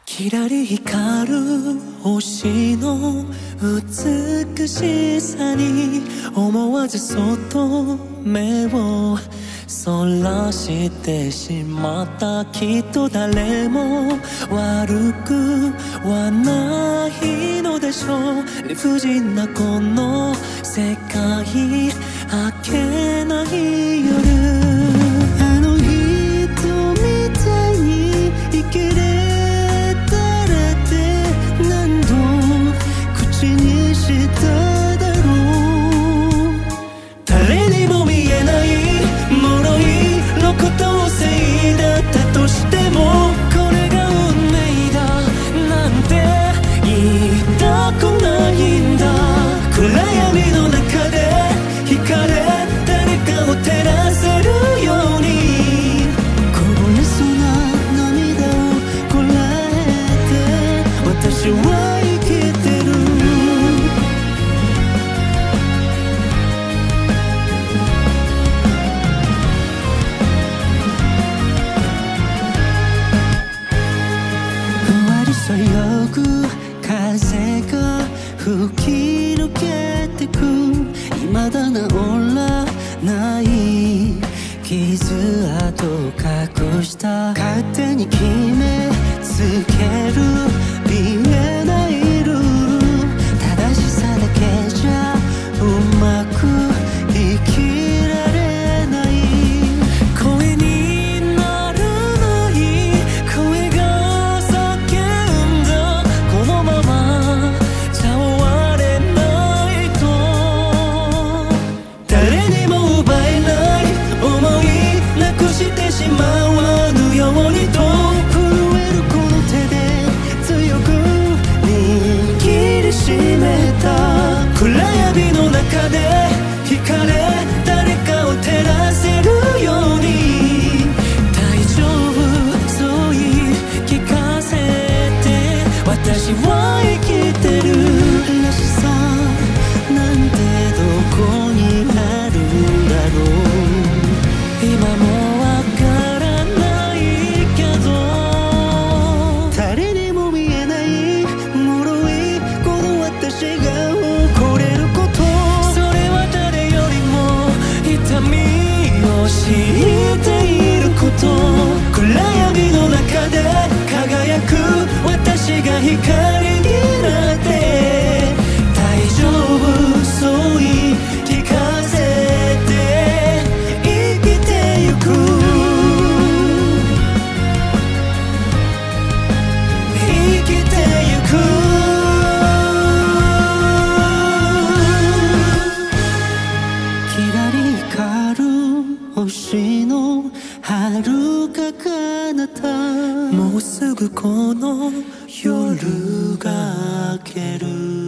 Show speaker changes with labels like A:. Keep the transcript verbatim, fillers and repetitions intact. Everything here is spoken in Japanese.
A: きらり光る星の美しさに思わずそっと目をそらしてしまった。きっと誰も悪くはないのでしょう。理不尽なこの世界明けない夜、あの人みたいに生きれたらって何度口にしただろう。誰にも見えない呪いのことを正だったとしても、これが運命だなんて言いたくないんだ。暗闇の中で光れ誰かを照らせるように、こぼれそうな涙をこらえて私は生きてる。ふわりそよぐ風が吹き抜けてく、未だ治らない傷跡隠した。勝手に決めつける見えないルール、正しさだけじゃうまく生きられない。声にならない声が叫んだ、このままじゃ終われないと。誰にも奪えない思いなくしてしまわぬようにと、震えるこの手で強く握りしめた。暗闇の中で光れ誰かを照らせるように、大丈夫そう言い聞かせて私は生きてる。らしさなんてどこにあるんだろう、今もわからないけど。誰にも見えない脆いこの私が誇れること、それは誰よりも痛みを知っていること。暗闇の中で輝く私が光になって、大丈夫そう言い聞かせて生きてゆく、生きてゆく。きらり光る星の遥か彼方、もうすぐこの夜が明ける。